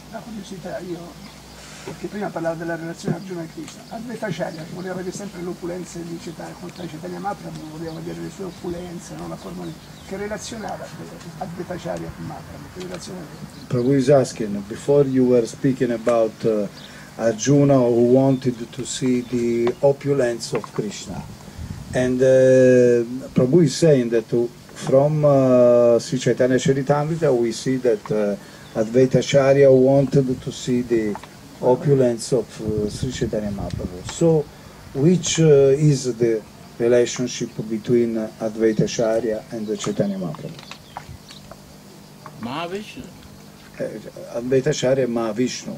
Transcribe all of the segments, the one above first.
una curiosità, perché prima parlavo della relazione Arjuna e Krishna. Advaitacharya voleva vedere sempre l'opulenza di Chaitanya Mahaprabhu, voleva vedere le sue opulenze, no? La forma che relazione ha Advaitacharya con Mahaprabhu? Che relazione aveva? Prabhu is asking, before you were speaking about Arjuna who wanted to see the opulence of Krishna. And Prabhu is saying that from Sri Chaitanya Charitamrita we see that Advaitacharya wanted to see the opulence of Sri Chaitanya Mahaprabhu. So, which is the relationship between Advaitacharya and Chaitanya Mahaprabhu? Mahavishnu. Advaitacharya e Mahavishnu.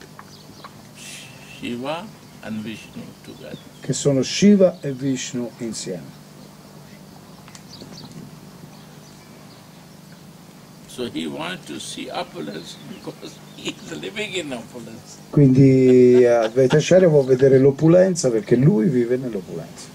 Shiva and Vishnu together. Che sono Shiva e Vishnu insieme. So he wanted to see opulence because he is living in opulence. Quindi Advaitacharya vuole vedere l'opulenza perché lui vive nell'opulenza.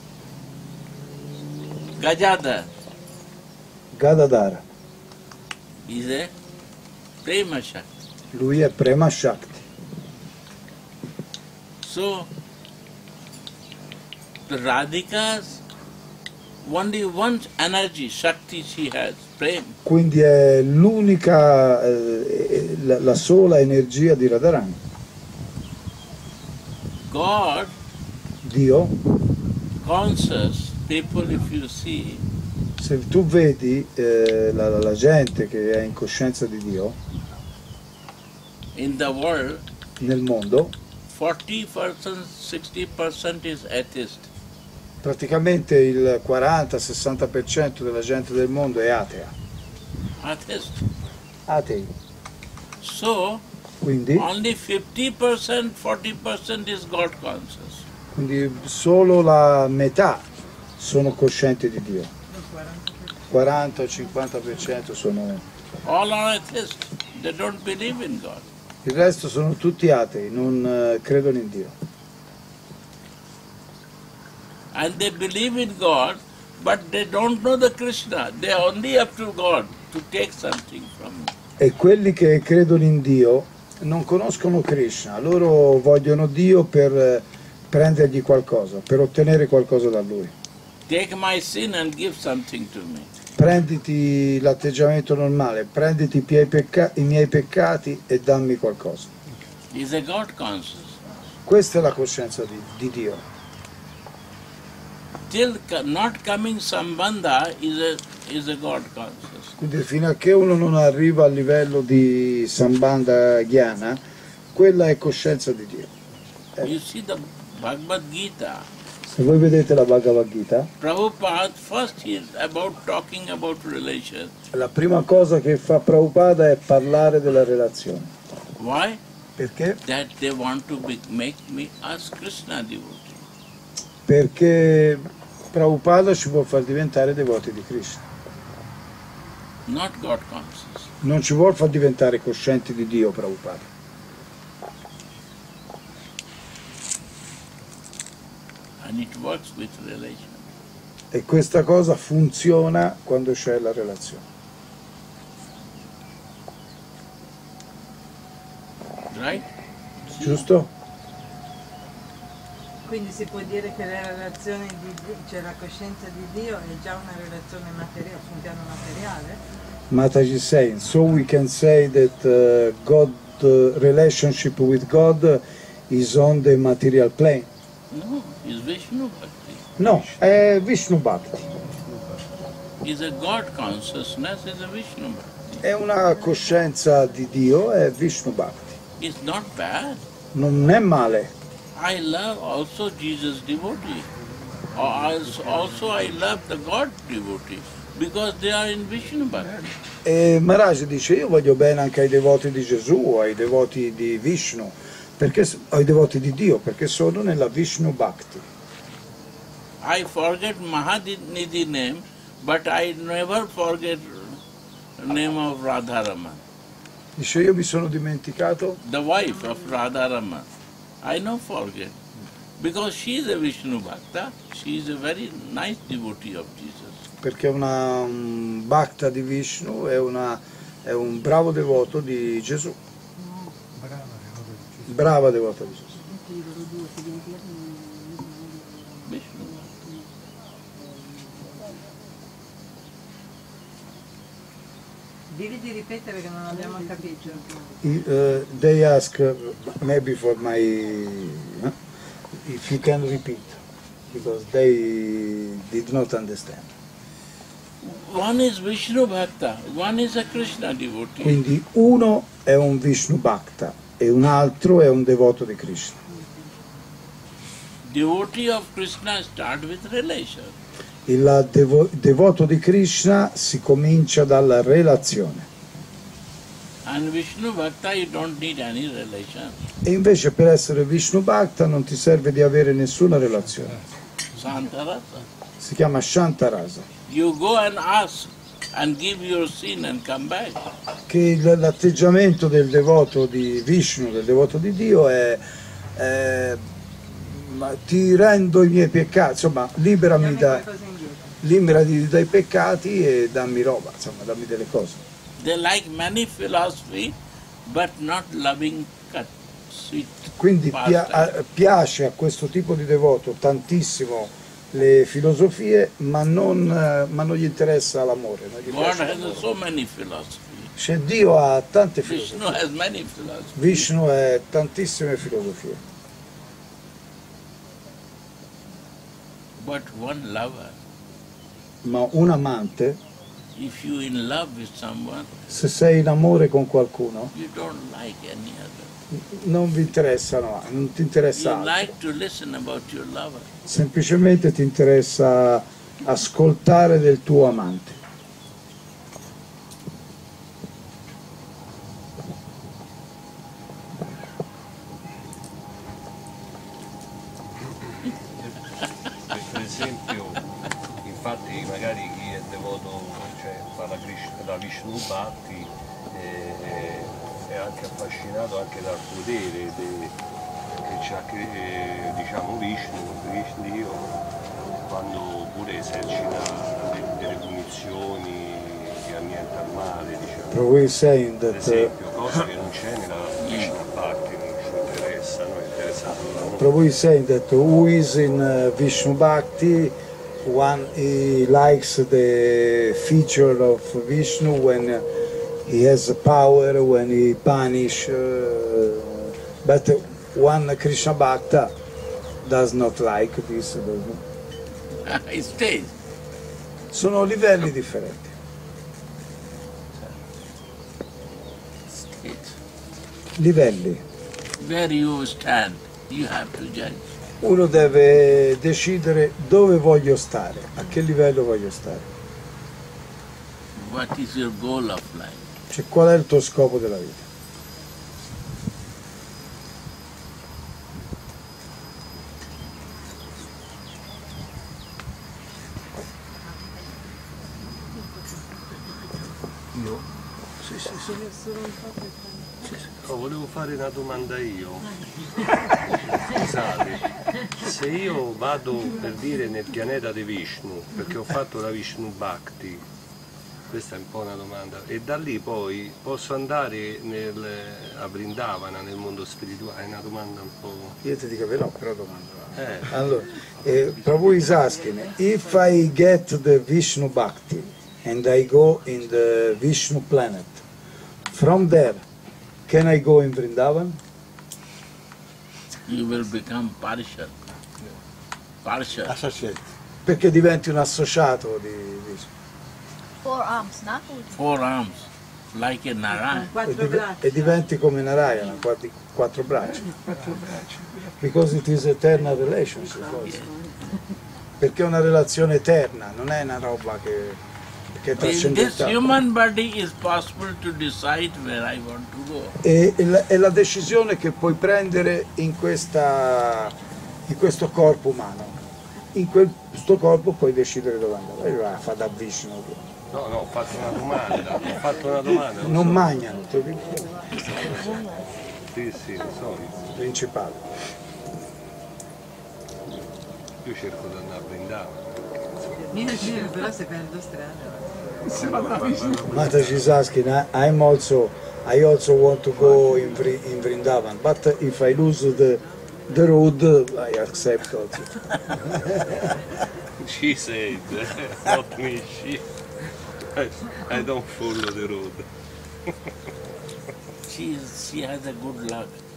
Gajadhar Gadadhara, is a Prema Shakti. lui è Prema Shakti. So the Radhika's only one energy, Shakti she has, Prema. Quindi è l'unica, la sola energia di Radharani. God, Dio, conscious people, if you see, se tu vedi la gente che è in coscienza di Dio in the world, nel mondo, 40%, 60% is atheist. praticamente il 40-60% della gente del mondo è atea. Atheist. Atei. So, Quindi, only 50%, 40% is God conscious. quindi solo la metà sono coscienti di Dio. 40-50% sono... All are atheists. They don't believe in God. Il resto sono tutti atei, non credono in Dio. And they believe in God, but they don't know the Krishna. They are only up to God to take something from him. E quelli che credono in Dio non conoscono Krishna, loro vogliono Dio per prendergli qualcosa, per ottenere qualcosa da Lui. Take my sin and give something to me. Prenditi l'atteggiamento normale, prenditi i miei peccati e dammi qualcosa. Is a God conscious. Questa è la coscienza di Dio. Till not coming Sambandha is a God conscious. Quindi fino a che uno non arriva al livello di Sambandha Jnana, quella è coscienza di Dio. You see the Bhagavad Gita. Se voi vedete la Bhagavad Gita, Prabhupada first is talking about relation. la prima cosa che fa Prabhupada è parlare della relazione. Why? Perché? That they want to make me as Krishna devotee. Perché Prabhupada ci vuole far diventare devoti di Krishna. Not God conscious. Non ci vuole far diventare coscienti di Dio, Prabhupada. And it works with relation. E questa cosa funziona quando c'è la relazione. Right? Giusto? Quindi si può dire che la relazione cioè la coscienza di Dio è già una relazione materiale, su un piano materiale? Mataji is saying, so we can say that God, relationship with God is on the material plane. No, it's Vishnu Bhakti. No, è Vishnu Bhakti. Is a God consciousness, is a Vishnu Bhakti. È una coscienza di Dio, è Vishnu Bhakti. It's not bad. Non è male. I love also Jesus devotee. Also I love the God devotee because they are in Vishnu Bhakti. E Maharaj dice, io voglio bene anche ai devoti di Gesù, ai devoti di Vishnu, ai devoti di Dio, perché sono nella Vishnu Bhakti. I forget Mahanidhi name, but I never forget the name of Radharaman. Dice, io mi sono dimenticato The wife of Radharaman. I don't forget. Because she is a Vishnu Bhakta, she is a very nice devotee of Jesus. perché è un bhakta di Vishnu, è un bravo devoto di Gesù. Brava devota di Gesù. Vishnu. Devi di ripetere che non abbiamo capito. They ask maybe for my if you can repeat because they did not understand. One is Vishnu Bhakta, one is a Krishna devotee. Quindi uno è un Vishnu Bhakta e un altro è un devoto di Krishna. Devotee of Krishna start with relation. Il devoto di Krishna si comincia dalla relazione And Vishnu Bhakta you don't need any relation. e invece per essere Vishnu Bhakta non ti serve di avere nessuna relazione. Santarasa. Si chiama Shantarasa, You go and ask and give your sin and come back. che l'atteggiamento del devoto di Vishnu, del devoto di Dio è ma ti rendo i miei peccati, insomma liberami dai peccati e dammi roba, insomma dammi delle cose. They like many philosophy, but not loving sweet Quindi pastime. piace a questo tipo di devoto tantissimo le filosofie, ma non gli interessa l'amore. Non gli God piace has l'amore. so many philosophy. Cioè Dio ha tante Vishnu filosofie, has many philosophy. Vishnu ha tantissime filosofie, But one lover, ma un amante, if you in love with someone, se sei in amore con qualcuno, you don't like any other. non vi interessano, non ti interessa You altro. like to listen about your lover. Semplicemente ti interessa ascoltare del tuo amante. Per esempio, infatti magari chi è devoto, cioè fa la Vishnu Bhakti è anche affascinato anche dal potere che c'ha diciamo Vishnu Dio, quando pure esercita delle punizioni che annienta il male, diciamo. Prabhu is saying Per that esempio, cosa che non c'è nella Vishnu Bhakti, non ci interessa, no? Interessa solo la Prabhu is saying that who is in Vishnu Bhakti, one he likes the feature of Vishnu when he has power, when he punish, but one Krishna Bhakta does not like this. It stays. Sono livelli differenti. Stays. Livelli. Where you stand, you have to judge. Uno deve decidere dove voglio stare, a che livello voglio stare. What is your goal of life? Cioè, qual è il tuo scopo della vita? Io? Oh, volevo fare una domanda io. Scusate, se io vado per dire nel pianeta di Vishnu, perché ho fatto la Vishnu Bhakti, questa è un po' una domanda, e da lì poi posso andare a Vrindavana, nel mondo spirituale? È una domanda un po'... Io ti dico no, però domanda. Allora, Prabhu is asking, if I get the Vishnu Bhakti and I go in the Vishnu planet, from there, can I go in Vrindavan? You will become partial. Partial. Perché diventi un associato di Vishnu. 4 arms, no? 4 arms, like a Narayan. Quattro braccia. E diventi come Narayana, quattro braccia. Because it is eternal relationship also. Perché è una relazione eterna, non è una roba che è In this trascendentale. human body is possible to decide where I want to go. È la decisione che puoi prendere in questo corpo umano. In questo corpo puoi decidere dove andare. Vai, fa da Vishnu. No, ho fatto una domanda. Non so. mangiano, Sì, lo so. principale. Io cerco di andare a Vrindavana. Io però se perdo strada. Se vado alla visita. Mata is asking, I also want to go in Vrindavan, but if I lose the road, I accept also. She said, not me, she. I don't follow the road. She has a good luck.